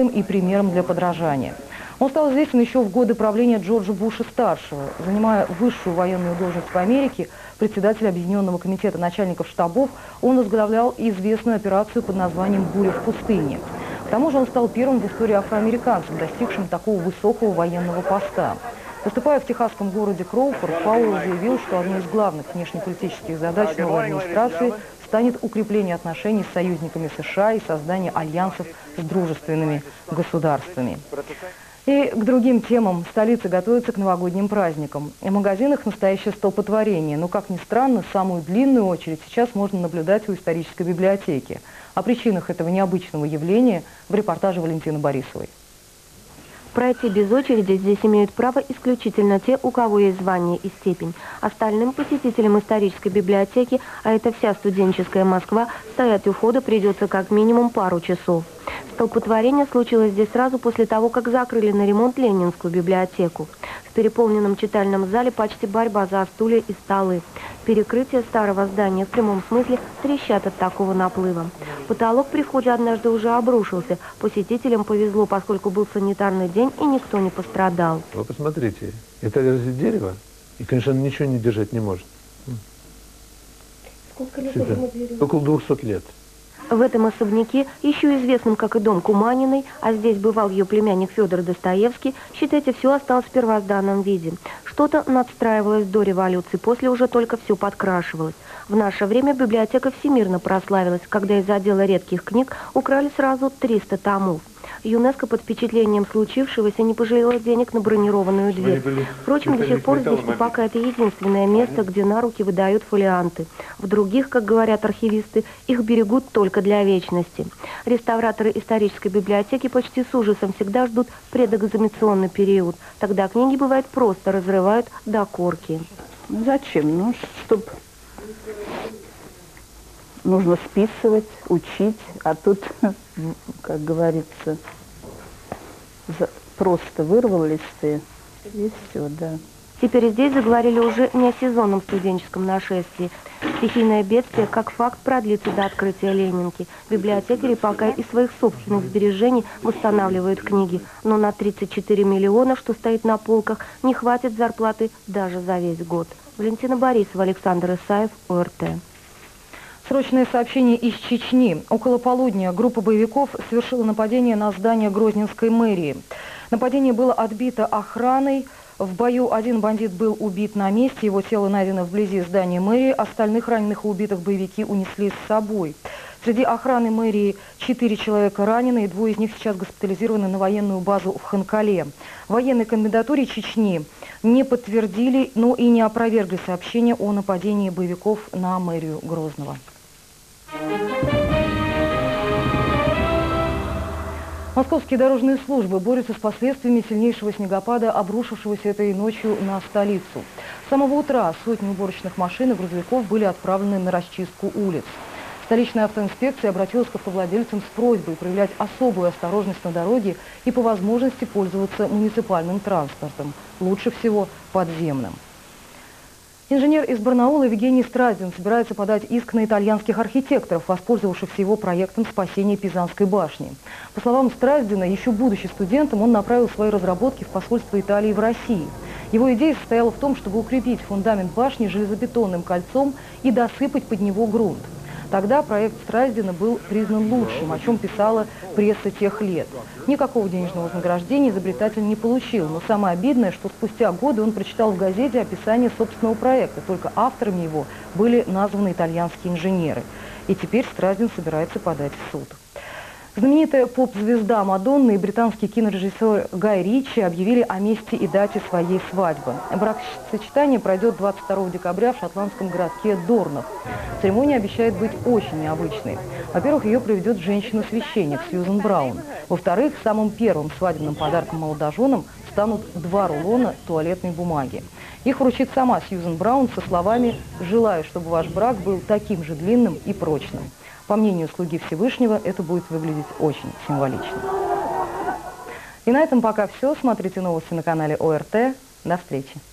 инспирацией и примером для подражания. Он стал известен еще в годы правления Джорджа Буша-старшего. Занимая высшую военную должность в Америке, председатель Объединенного комитета начальников штабов, он возглавлял известную операцию под названием «Буря в пустыне». К тому же он стал первым в истории афроамериканцем, достигшим такого высокого военного поста. Выступая в техасском городе Кроуфорд, Пауэлл заявил, что одной из главных внешнеполитических задач новой администрации станет укрепление отношений с союзниками США и создание альянсов с дружественными государствами. И к другим темам. Столица готовится к новогодним праздникам. В магазинах настоящее столпотворение. Но, как ни странно, самую длинную очередь сейчас можно наблюдать у исторической библиотеки. О причинах этого необычного явления в репортаже Валентины Борисовой. Пройти без очереди здесь имеют право исключительно те, у кого есть звание и степень. Остальным посетителям исторической библиотеки, а это вся студенческая Москва, стоять у входа придется как минимум пару часов. Столпотворение случилось здесь сразу после того, как закрыли на ремонт Ленинскую библиотеку. В переполненном читальном зале почти борьба за стулья и столы. Перекрытия старого здания в прямом смысле трещат от такого наплыва. Потолок при входе однажды уже обрушился. Посетителям повезло, поскольку был санитарный день и никто не пострадал. Вы посмотрите, это дерево, и, конечно, ничего не держать не может. Сколько лет этому дереву? Около 200 лет. В этом особняке, еще известном как и дом Куманиной, а здесь бывал ее племянник Федор Достоевский, считайте, все осталось в первозданном виде. Что-то надстраивалось до революции, после уже только все подкрашивалось. В наше время библиотека всемирно прославилась, когда из отдела редких книг украли сразу 300 томов. ЮНЕСКО под впечатлением случившегося не пожалела денег на бронированную дверь. Впрочем, до сих пор здесь пока это единственное место, где на руки выдают фолианты. В других, как говорят архивисты, их берегут только для вечности. Реставраторы исторической библиотеки почти с ужасом всегда ждут предэкзаменационный период. Тогда книги, бывает, просто разрывают до корки. Ну зачем? Ну, чтобы нужно списывать, учить, а тут, как говорится, просто вырвал листы, и все, да. Теперь здесь заговорили уже не о сезонном студенческом нашествии. Стихийное бедствие, как факт, продлится до открытия Ленинки. Библиотекари пока из своих собственных сбережений восстанавливают книги. Но на 34 миллиона, что стоит на полках, не хватит зарплаты даже за весь год. Валентина Борисова, Александр Исаев, ОРТ. Срочное сообщение из Чечни. Около полудня группа боевиков совершила нападение на здание Грозненской мэрии. Нападение было отбито охраной. В бою один бандит был убит на месте, его тело найдено вблизи здания мэрии. Остальных раненых и убитых боевики унесли с собой. Среди охраны мэрии 4 человека ранены, и 2 из них сейчас госпитализированы на военную базу в Ханкале. В военной комендатуре Чечни не подтвердили, но и не опровергли сообщение о нападении боевиков на мэрию Грозного. Московские дорожные службы борются с последствиями сильнейшего снегопада, обрушившегося этой ночью на столицу. С самого утра сотни уборочных машин и грузовиков были отправлены на расчистку улиц. Столичная автоинспекция обратилась к автовладельцам с просьбой проявлять особую осторожность на дороге и по возможности пользоваться муниципальным транспортом, лучше всего подземным. Инженер из Барнаула Евгений Страздин собирается подать иск на итальянских архитекторов, воспользовавшихся его проектом спасения Пизанской башни. По словам Страздина, еще будучи студентом, он направил свои разработки в посольство Италии в России. Его идея состояла в том, чтобы укрепить фундамент башни железобетонным кольцом и досыпать под него грунт. Тогда проект Страздина был признан лучшим, о чем писала пресса тех лет. Никакого денежного вознаграждения изобретатель не получил, но самое обидное, что спустя годы он прочитал в газете описание собственного проекта, только авторами его были названы итальянские инженеры. И теперь Страздин собирается подать в суд. Знаменитая поп-звезда Мадонна и британский кинорежиссер Гай Ричи объявили о месте и дате своей свадьбы. Бракосочетание пройдет 22 декабря в шотландском городке Дорнах. Церемония обещает быть очень необычной. Во-первых, ее проведет женщина-священник Сьюзен Браун. Во-вторых, самым первым свадебным подарком молодоженам станут 2 рулона туалетной бумаги. Их вручит сама Сьюзен Браун со словами «Желаю, чтобы ваш брак был таким же длинным и прочным». По мнению слуги Всевышнего, это будет выглядеть очень символично. И на этом пока все. Смотрите новости на канале ОРТ. До встречи.